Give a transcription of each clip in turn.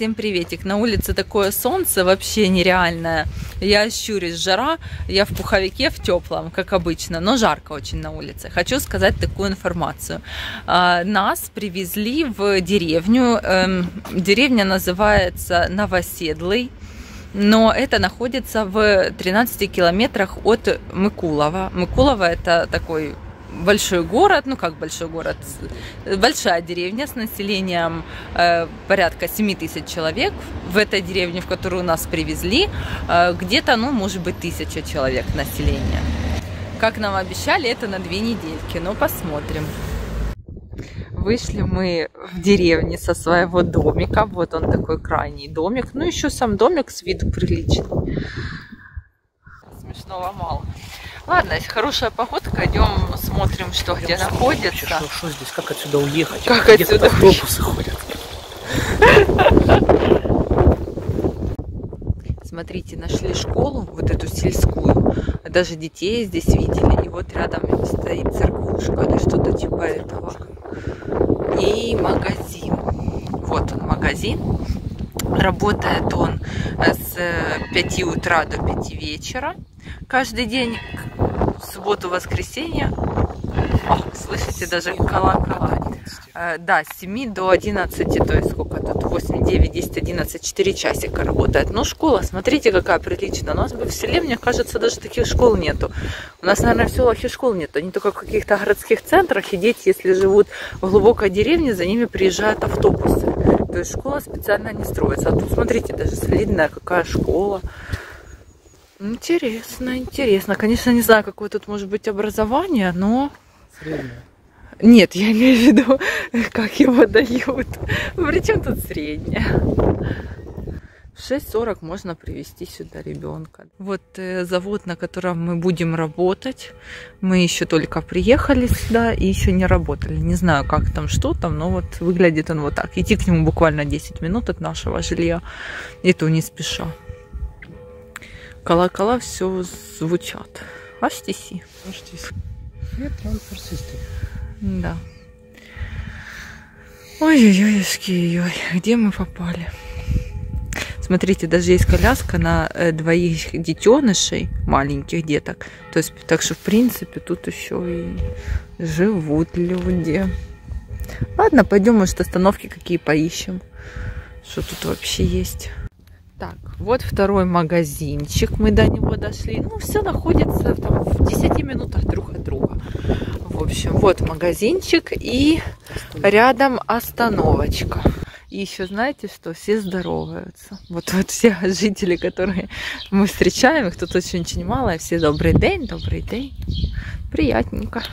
всем приветик. На улице такое солнце, вообще нереальное. Я щурюсь, жара, я в пуховике, в теплом, как обычно, но жарко очень на улице. Хочу сказать такую информацию. Нас привезли в деревню. Деревня называется Новоседлый, но это находится в 13 километрах от Микулова. Микулова – это такой большой город, ну как большой город, большая деревня с населением порядка 7 тысяч человек. В этой деревне, в которую нас привезли, где-то, ну, может быть, 1000 человек населения. Как нам обещали, это на 2 недельки, но посмотрим. Вышли мы в деревне со своего домика. Вот он такой крайний домик. Ну, еще сам домик с виду приличный. Смешного мало. Ладно, если хорошая погодка, идем смотрим, что где находится. Что здесь? Как отсюда уехать? Как отсюда автобусы ходят? Смотрите, нашли школу, вот эту сельскую. Даже детей здесь видели. И вот рядом стоит церквушка или что-то типа этого. И магазин. Вот он, магазин. Работает он с 5 утра до 5 вечера. Каждый день, в субботу, воскресенье. О, слышите, даже колокола. Да, с 7 до 11, то есть сколько тут? 8, 9, 10, 11, 4 часика работает. Но школа, смотрите, какая приличная. У нас бы в селе, мне кажется, даже таких школ нету. У нас, наверное, в селах и школ нету. Они только в каких-то городских центрах. И дети, если живут в глубокой деревне, за ними приезжают автобусы. То есть школа специально не строится. А тут, смотрите, даже солидная какая школа. Интересно, интересно. Конечно, не знаю, какое тут может быть образование, но... Среднее. Нет, я имею в виду, как его дают. Причем тут среднее. В 6:40 можно привезти сюда ребенка. Вот завод, на котором мы будем работать. Мы еще только приехали сюда и еще не работали. Не знаю, как там, что там, но вот выглядит он вот так. Идти к нему буквально 10 минут от нашего жилья. И то не спеша. Колокола все звучат. HTC. Да. Ой-ой-ой, где мы попали? Смотрите, даже есть коляска на 2 детенышей, маленьких деток. То есть, так что, в принципе, тут еще и живут люди. Ладно, пойдем, может, остановки какие поищем. Что тут вообще есть? Так, вот второй магазинчик, мы до него дошли. Ну, все находится там в 10 минутах друг от друга. В общем, вот магазинчик и рядом остановочка. И еще знаете что? Все здороваются. Вот все жители, которые мы встречаем, их тут очень мало, и все добрый день, добрый день. Приятненько.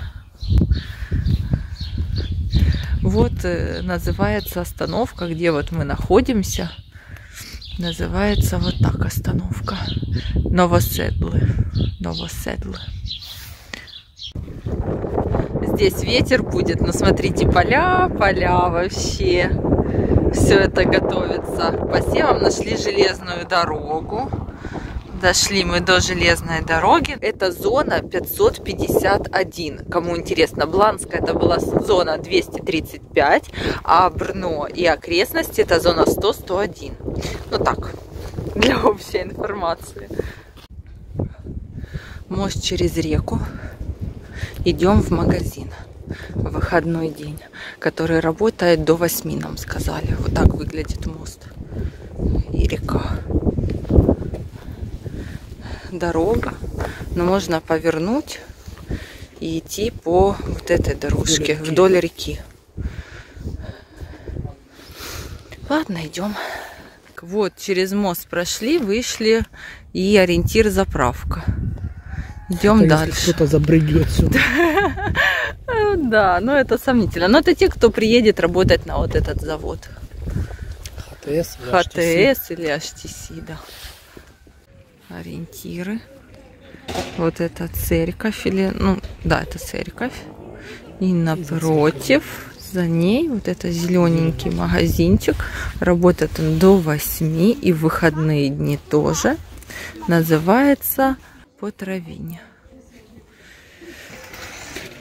Вот называется остановка, где вот мы находимся. Называется вот так остановка. Новоседлы. Новоседлы. Здесь ветер будет, но смотрите, поля вообще. Все это готовится к посевам. Нашли железную дорогу. Дошли мы до железной дороги. Это зона 551. Кому интересно, Бланская это была зона 235, а Брно и окрестности это зона 100-101. Ну так, для общей информации. Мост через реку. Идем в магазин. В выходной день, который работает до 8, нам сказали. Вот так выглядит мост. И река. Дорога, но можно повернуть и идти по вот этой дорожке вдоль реки. Ладно, идем. Вот через мост прошли, вышли, и ориентир заправка. Идем дальше. Кто-то забрыгивает сюда. Да, но это сомнительно. Но это те, кто приедет работать на вот этот завод. ХТС или HTC, да. Ориентиры. Вот это церковь или, ну, да, это церковь. И напротив, за ней вот это зелененький магазинчик. Работает он до 8 и в выходные дни тоже. Называется По Травине.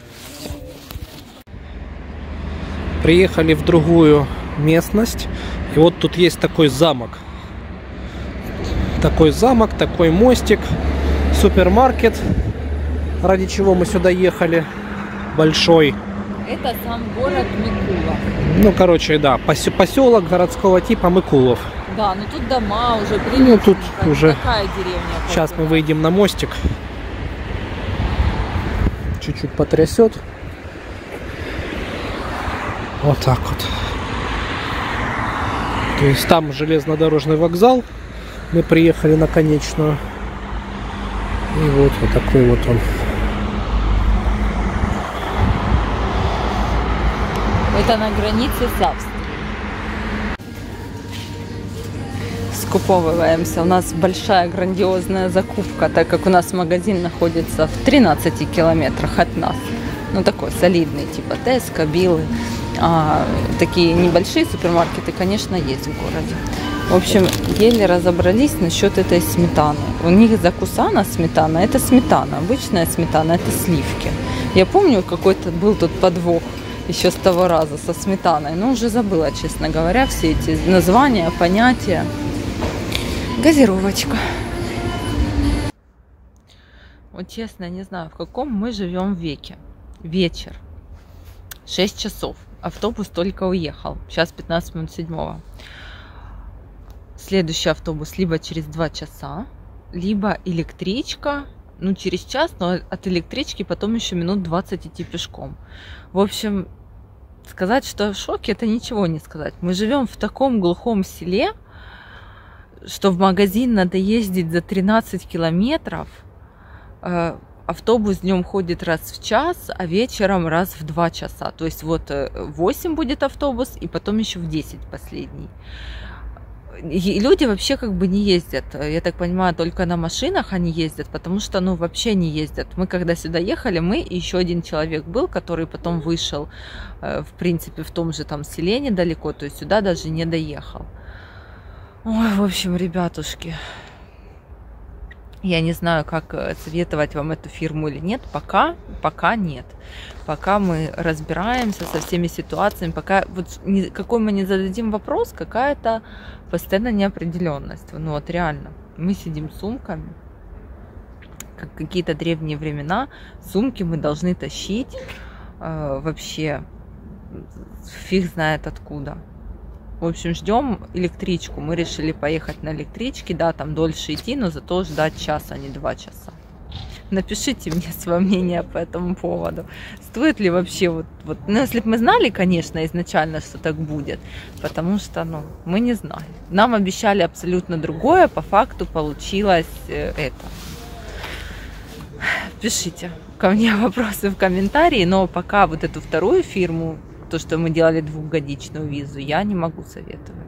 Приехали в другую местность. И вот тут есть такой замок. Такой мостик, супермаркет, ради чего мы сюда ехали, большой. Это сам город Микулов. Ну, короче, да, поселок городского типа Микулов. Да, но тут дома уже приличные. Ну, тут уже такая деревня. Сейчас мы выйдем на мостик. Чуть-чуть потрясет. Вот так вот. То есть там железнодорожный вокзал. Мы приехали на конечную. И вот такой вот он. Это на границе с Австрией. Скуповываемся. У нас большая грандиозная закупка, так как у нас магазин находится в 13 километрах от нас. Ну, такой солидный, типа Tesco, Биллы. Такие небольшие супермаркеты, конечно, есть в городе. В общем, еле разобрались насчет этой сметаны. У них закусана сметана, это сметана. Обычная сметана, это сливки. Я помню, какой-то был тут подвох еще с того раза со сметаной. Но уже забыла, честно говоря, все эти названия, понятия. Газировочка. Вот честно, не знаю, в каком мы живем веке. Вечер. 6 часов. Автобус только уехал. Сейчас 15 минут 7. Следующий автобус либо через 2 часа, либо электричка. Ну, через час, но от электрички потом еще минут 20 идти пешком. В общем, сказать, что в шоке, это ничего не сказать. Мы живем в таком глухом селе, что в магазин надо ездить за 13 километров. Автобус днем ходит раз в час, а вечером раз в 2 часа. То есть вот 8 будет автобус, и потом еще в 10 последний. И люди вообще как бы не ездят. Я так понимаю, только на машинах они ездят, потому что, ну, вообще не ездят. Мы когда сюда ехали, мы и еще один человек был, который потом вышел, в принципе, в том же там селе недалеко, то есть сюда даже не доехал. Ой, в общем, ребятушки, я не знаю, как советовать вам эту фирму или нет. Пока нет. Пока мы разбираемся со всеми ситуациями, пока вот какой мы не зададим вопрос, какая-то постоянно неопределенность. Ну вот реально, мы сидим с сумками, как какие-то древние времена. Сумки мы должны тащить вообще фиг знает откуда. В общем, ждем электричку. Мы решили поехать на электричке. Да, там дольше идти, но зато ждать час, а не 2 часа. Напишите мне свое мнение по этому поводу. Стоит ли вообще вот... Ну, если бы мы знали, конечно, изначально, что так будет. Потому что, ну, мы не знали. Нам обещали абсолютно другое. По факту получилось это. Пишите ко мне вопросы в комментарии. Но пока вот эту вторую фирму, то, что мы делали 2-годичную визу, я не могу советовать.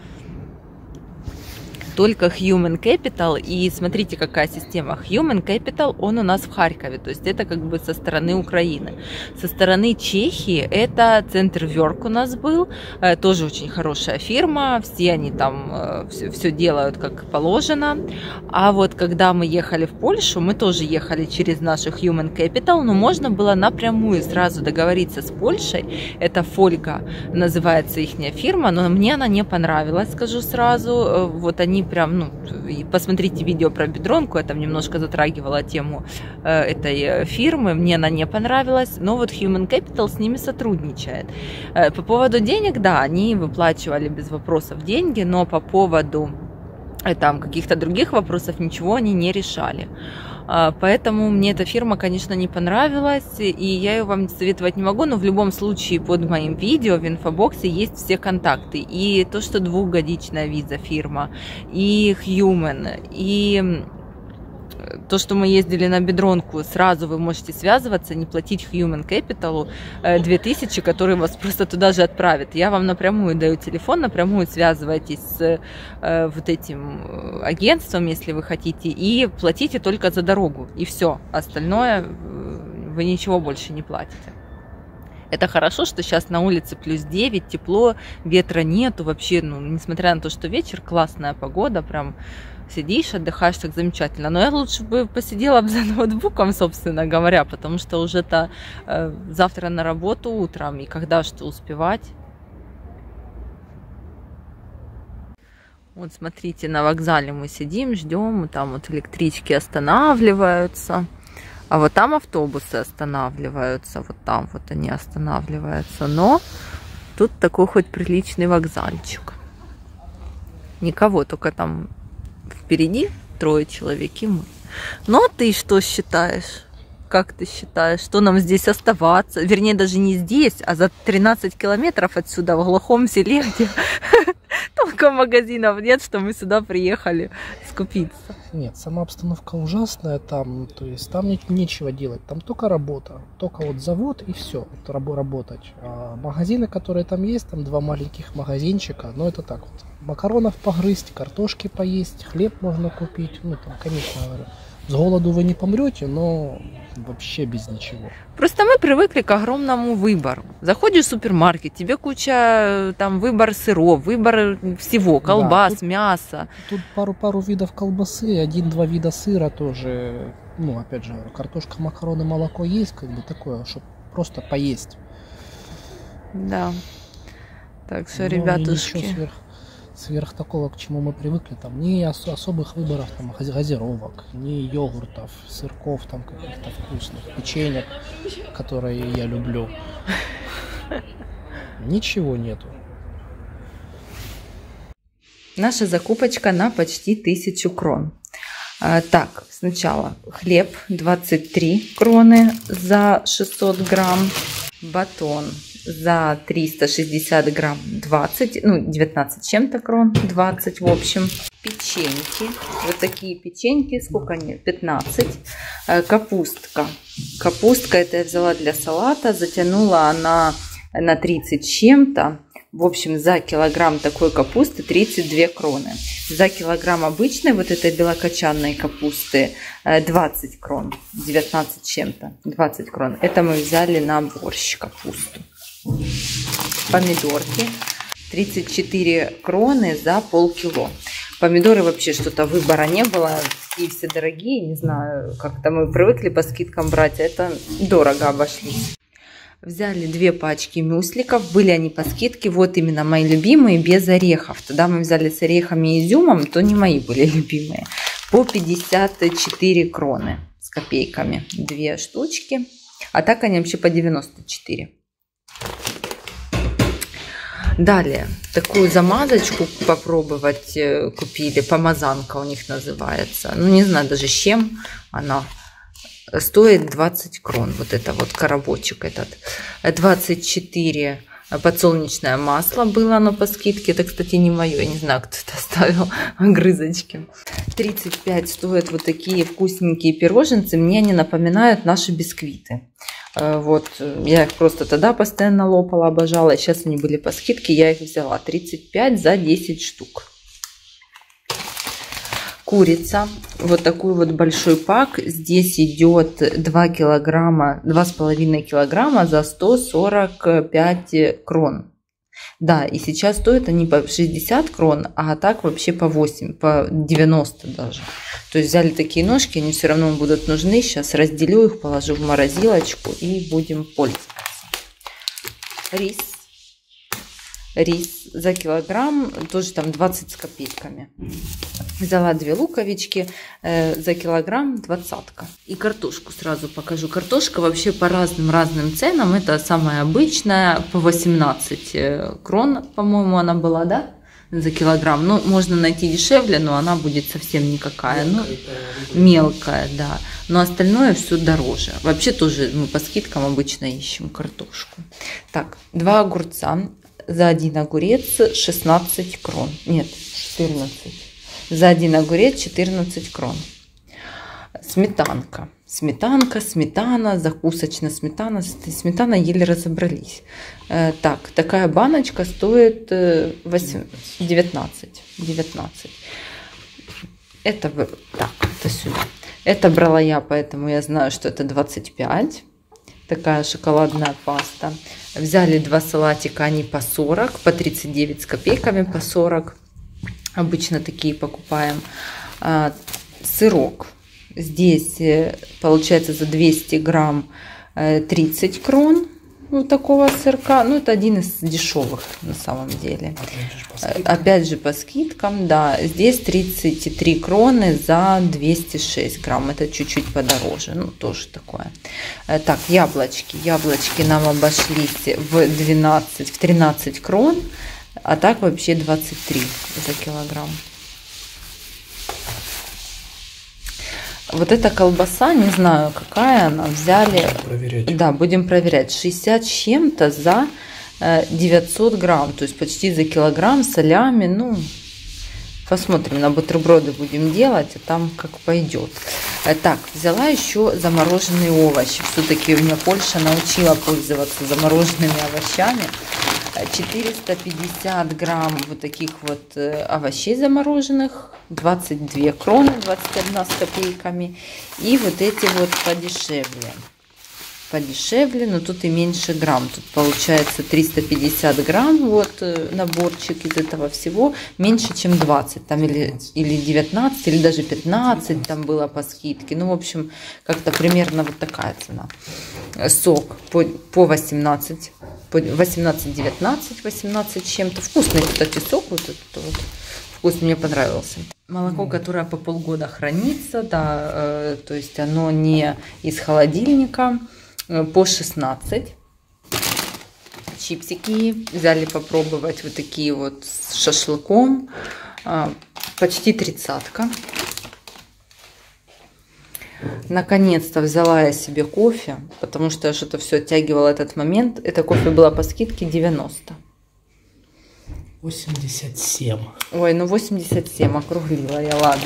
Только Human Capital. И смотрите, какая система. Human Capital, он у нас в Харькове. То есть это как бы со стороны Украины. Со стороны Чехии это Центр Work у нас был. Тоже очень хорошая фирма. Все они там все делают как положено. А вот когда мы ехали в Польшу, мы тоже ехали через нашу Human Capital. Но можно было напрямую сразу договориться с Польшей. Это Фольга называется ихняя фирма. Но мне она не понравилась, скажу сразу. Вот они прям, ну, посмотрите видео про бедронку, я там немножко затрагивала тему этой фирмы, мне она не понравилась, но вот Human Capital с ними сотрудничает. По поводу денег, да, они выплачивали без вопросов деньги, но по поводу там каких-то других вопросов ничего они не решали. Поэтому мне эта фирма, конечно, не понравилась, и я ее вам советовать не могу, но в любом случае под моим видео в инфобоксе есть все контакты. И то, что 2-годичная виза фирма, и Human, и то, что мы ездили на бедронку, сразу вы можете связываться, не платить Human Capital 2000, который вас просто туда же отправит. Я вам напрямую даю телефон, напрямую связывайтесь с вот этим агентством, если вы хотите, и платите только за дорогу, и все. Остальное вы ничего больше не платите. Это хорошо, что сейчас на улице плюс 9, тепло, ветра нету вообще, ну, несмотря на то, что вечер, классная погода, прям сидишь, отдыхаешь, так замечательно. Но я лучше бы посидела за ноутбуком, собственно говоря, потому что уже-то завтра на работу утром, и когда что успевать. Вот смотрите, на вокзале мы сидим, ждем, там вот электрички останавливаются, а вот там автобусы останавливаются, вот там вот они останавливаются. Но тут такой хоть приличный вокзальчик. Никого, только там впереди 3 человек и мы. Ну а ты что считаешь? Как ты считаешь, что нам здесь оставаться? Вернее, даже не здесь, а за 13 километров отсюда, в глухом селе, где только магазинов нет, что мы сюда приехали скупиться. Нет, сама обстановка ужасная там, то есть там нечего делать, там только работа, только вот завод и все, вот работать. А магазины, которые там есть, там 2 маленьких магазинчика, но это так вот, макаронов погрызть, картошки поесть, хлеб можно купить, ну там, конечно, говорю, с голоду вы не помрете, но вообще без ничего. Просто мы привыкли к огромному выбору. Заходишь в супермаркет, тебе куча, там, выбор сыров, выбор всего, колбас, да, мяса. Тут пару видов колбасы, 1-2 вида сыра тоже. Ну, опять же, картошка, макароны, молоко есть, как бы такое, чтобы просто поесть. Да. Так что, ребятушки... Сверх такого, к чему мы привыкли, там ни особых выборов там, газировок, ни йогуртов, сырков там каких-то вкусных, печенек, которые я люблю. Ничего нету. Наша закупочка на почти 1000 крон. Так, сначала хлеб 23 кроны за 600 грамм, батон за 360 грамм 20, ну 19 чем-то крон, 20 в общем. Печеньки, вот такие печеньки, сколько они? 15. Капустка. Капустка это я взяла для салата, затянула она на 30 чем-то. В общем, за килограмм такой капусты 32 кроны. За килограмм обычной вот этой белокочанной капусты 20 крон, 19 чем-то, 20 крон. Это мы взяли на борщ капусту. Помидорки 34 кроны за полкило. Помидоры вообще что-то выбора не было, и все дорогие, не знаю, как-то мы привыкли по скидкам брать, а это дорого обошлись. Взяли 2 пачки мюсликов, были они по скидке, вот именно мои любимые, без орехов. Тогда мы взяли с орехами и изюмом, то не мои были любимые. По 54 кроны с копейками, 2 штучки, а так они вообще по 94. Далее, такую замазочку попробовать купили, помазанка у них называется. Ну, не знаю даже с чем она. Стоит 20 крон, вот это вот коробочек этот. 24 подсолнечное масло было оно по скидке. Это, кстати, не мое, я не знаю, кто это оставил, огрызочки. 35 стоят вот такие вкусненькие пироженцы. Мне они напоминают наши бисквиты. Вот, я их просто тогда постоянно лопала, обожала. Сейчас они были по скидке, я их взяла. 35 за 10 штук. Курица, вот такой вот большой пак, здесь идет 2 килограмма, 2,5 килограмма за 145 крон. Да, и сейчас стоят они по 60 крон, а так вообще по 8, по 90 даже. То есть взяли такие ножки, они все равно будут нужны, сейчас разделю их, положу в морозилочку и будем пользоваться. Рис. Рис за килограмм, тоже там 20 с копейками. Взяла 2 луковички, за килограмм 20-ка. И картошку сразу покажу. Картошка вообще по разным ценам. Это самая обычная, по 18 крон, по-моему, она была, да? За килограмм. Ну, можно найти дешевле, но она будет совсем никакая. Мелкая, да. Но остальное все дороже. Вообще тоже мы по скидкам обычно ищем картошку. Так, 2 огурца. За 1 огурец 16 крон. Нет, 14. За 1 огурец 14 крон. Сметанка. Сметана, закусочная сметана. Сметана еле разобрались. Так, такая баночка стоит 19. Это, так, это сюда. Это брала я, поэтому я знаю, что это 25. Такая шоколадная паста. Взяли 2 салатика, они по 40, по 39 с копейками, по 40. Обычно такие покупаем. Сырок. Здесь получается за 200 грамм 30 крон. вот такого сырка. Ну, это один из дешевых на самом деле. Опять же по скидкам, да. Здесь 33 кроны за 206 грамм. Это чуть-чуть подороже. Ну, тоже такое. Так, яблочки. Яблочки нам обошлись в 13 крон. А так вообще 23 за килограмм. Вот эта колбаса, не знаю, какая она, взяли. Проверять. Да, будем проверять. 60 с чем-то за 900 грамм, то есть почти за килограмм, солями. Ну, посмотрим, на бутерброды будем делать, а там как пойдет. Так, взяла еще замороженные овощи. Все-таки меня Польша научила пользоваться замороженными овощами. 450 грамм вот таких вот овощей замороженных, 22 кроны, 21 с копейками. И вот эти вот подешевле, но тут и меньше грамм. Тут получается 350 грамм, вот наборчик из этого всего, меньше чем 20, там или 19, или даже 15 там было по скидке. Ну, в общем, как-то примерно вот такая цена. Сок по 18, 18-19, 18 чем-то. Вкусный, кстати, сок, вот этот вот. Вкус мне понравился. Молоко, которое по полгода хранится, да, то есть оно не из холодильника, по 16. Чипсики взяли попробовать, вот такие вот с шашлыком, почти 30-ка. Наконец-то взяла я себе кофе, потому что я что-то все оттягивала этот момент. Это кофе было по скидке 90. 87. Ой, ну 87 округлила я, ладно.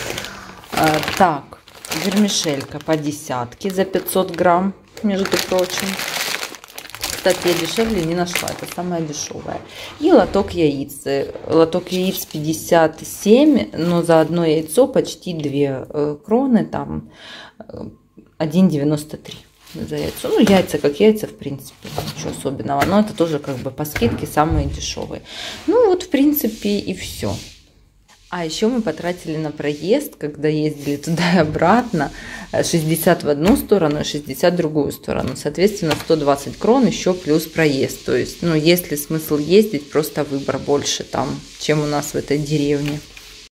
Так, вермишелька по десятке за 500 грамм, между прочим. Кстати, я дешевле не нашла, это самое дешевое. И лоток яиц. Лоток яиц 57, но за одно яйцо почти 2 кроны, там 1,93 за яйцо. Ну, яйца как яйца, в принципе, ничего особенного. Но это тоже как бы по скидке самые дешевые. Ну, вот, в принципе, и все. А еще мы потратили на проезд, когда ездили туда и обратно, 60 в одну сторону и 60 в другую сторону. Соответственно, 120 крон еще плюс проезд. То есть, ну, есть ли смысл ездить, просто выбор больше там, чем у нас в этой деревне.